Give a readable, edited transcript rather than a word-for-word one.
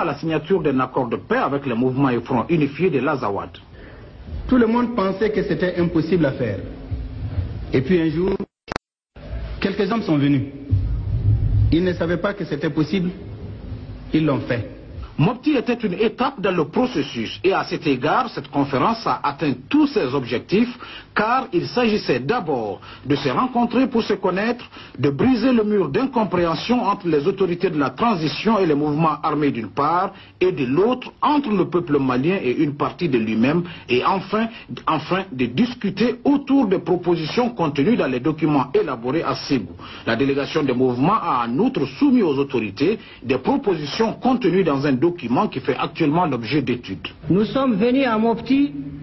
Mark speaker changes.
Speaker 1: à la signature d'un accord de paix avec le mouvement et front unifié de l'Azawad.
Speaker 2: Tout le monde pensait que c'était impossible à faire. Et puis un jour, quelques hommes sont venus. Ils ne savaient pas que c'était possible. Ils l'ont fait.
Speaker 1: Mopti était une étape dans le processus et à cet égard, cette conférence a atteint tous ses objectifs car il s'agissait d'abord de se rencontrer pour se connaître, de briser le mur d'incompréhension entre les autorités de la transition et les mouvements armés d'une part et de l'autre entre le peuple malien et une partie de lui-même et enfin de discuter autour des propositions contenues dans les documents élaborés à Ségou. La délégation des mouvements a en outre soumis aux autorités des propositions contenues dans un document qui fait actuellement l'objet d'études.
Speaker 3: Nous sommes venus à Mopti